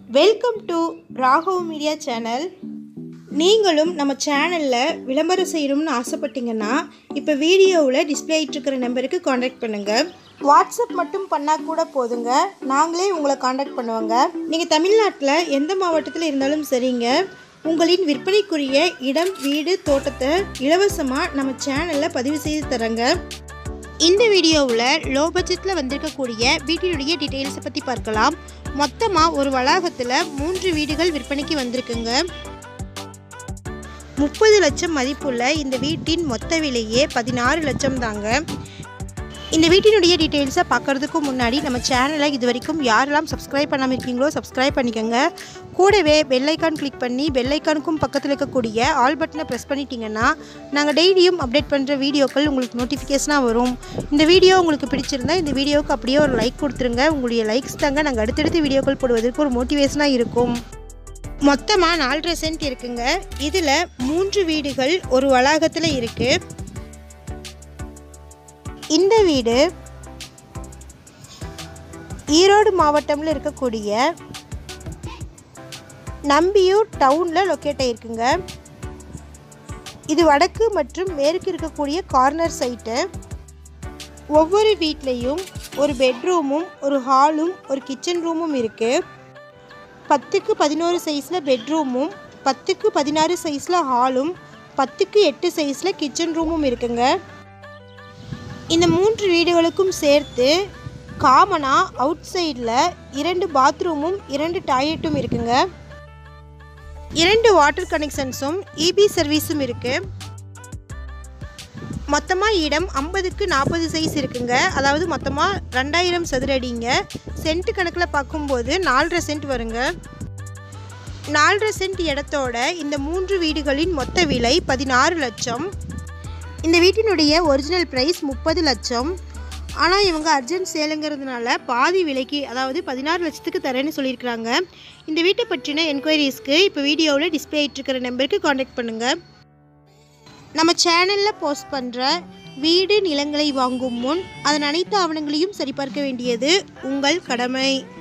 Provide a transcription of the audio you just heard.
Welcome to Raghav media channel. நீங்களும் நம்ம சேனலில் விளம்பரம் செய்யணும்னு ஆசைப்பட்டீங்கன்னா இப்போ வீடியோவில் டிஸ்பிளே ஆகிட்டுருக்கிற நம்பருக்கு காண்டாக்ட் பண்ணுங்கள். வாட்ஸ்அப் மட்டும் பண்ணால் கூட போதுங்க, நாங்களே உங்களை காண்டாக்ட் பண்ணுவோங்க. நீங்கள் தமிழ்நாட்டில் எந்த மாவட்டத்தில் இருந்தாலும் சரிங்க, உங்களின் விற்பனைக்குரிய இடம், வீடு, தோட்டத்தை இலவசமாக நம்ம சேனலில் பதிவு செய்து தரங்க. இந்த வீடியோவில் லோ பட்ஜெட்டில் வந்திருக்கக்கூடிய வீட்டினுடைய டீட்டெயில்ஸை பற்றி பார்க்கலாம். மொத்தமாக ஒரு வளாகத்தில் 3 வீடுகள் விற்பனைக்கு வந்திருக்குங்க. 30 லட்சம் மதிப்புள்ள இந்த வீட்டின் மொத்த விலையே 16 லட்சம் தாங்க. இந்த வீட்டினுடைய டீட்டெயில்ஸை பார்க்குறதுக்கு முன்னாடி நம்ம சேனலை இது வரைக்கும் யாரெல்லாம் சப்ஸ்கிரைப் பண்ணாமல் இருக்கீங்களோ சப்ஸ்கிரைப் பண்ணிக்கோங்க. கூடவே பெல் ஐக்கான் கிளிக் பண்ணி பெல் ஐக்கானுக்கும் பக்கத்தில் இருக்கக்கூடிய ஆல் பட்டனை ப்ரெஸ் பண்ணிட்டீங்கன்னா நாங்கள் டெய்லியும் அப்டேட் பண்ணுற வீடியோக்கள் உங்களுக்கு நோட்டிஃபிகேஷனாக வரும். இந்த வீடியோ உங்களுக்கு பிடிச்சிருந்தா இந்த வீடியோவுக்கு அப்படியே ஒரு லைக் கொடுத்துருங்க. உங்களுடைய லைக்ஸ் தாங்க நாங்கள் அடுத்தடுத்து வீடியோக்கள் போடுவதற்கு ஒரு மோட்டிவேஷனாக இருக்கும். மொத்தமாக 4.5 சென்ட் இருக்குங்க. இதில் 3 வீடுகள் ஒரு வளாகத்தில் இருக்குது. இந்த வீடு ஈரோடு மாவட்டத்தில் இருக்கக்கூடிய நம்பியூர் டவுனில் லொக்கேட் ஆகிருக்குங்க. இது வடக்கு மற்றும் மேற்கு இருக்கக்கூடிய கார்னர் சைட்டு. ஒவ்வொரு வீட்லேயும் ஒரு பெட்ரூமும் ஒரு ஹாலும் ஒரு கிச்சன் ரூமும் இருக்குது. 10க்கு 11 சைஸில் பெட்ரூமும் 10க்கு 16 சைஸில் ஹாலும் 10க்கு 8 சைஸில் கிச்சன் ரூமும் இருக்குங்க. இந்த 3 வீடுகளுக்கும் சேர்த்து காமனாக அவுட் சைடில் 2 பாத்ரூமும் 2 டாய்லெட்டும் இருக்குங்க. 2 வாட்டர் கனெக்ஷன்ஸும் இபி சர்வீஸும் இருக்குது. மொத்தமாக இடம் 50க்கு 40 சைஸ் இருக்குங்க. அதாவது மொத்தமாக 2000 சதுர அடிங்க. சென்ட் கணக்கில் பார்க்கும்போது 4.5 சென்ட் வருங்க. 4.5 சென்ட் இடத்தோட இந்த 3 வீடுகளின் மொத்த விலை 16 லட்சம். இந்த வீட்டினுடைய ஒரிஜினல் ப்ரைஸ் 30 லட்சம். ஆனால் இவங்க அர்ஜென்ட் சேலுங்கிறதுனால பாதி விலைக்கு, அதாவது 16 லட்சத்துக்கு தரேன்னு சொல்லியிருக்கிறாங்க. இந்த வீட்டை பற்றின என்கொயரிஸ்க்கு இப்போ வீடியோவில் டிஸ்பிளே ஆகிட்டுருக்கிற நம்பருக்கு காண்டாக்ட் பண்ணுங்கள். நம்ம சேனலில் போஸ்ட் பண்ணுற வீடு நிலங்களை வாங்கும் முன் அதன் அனைத்து ஆவணங்களையும் சரிபார்க்க வேண்டியது உங்கள் கடமை.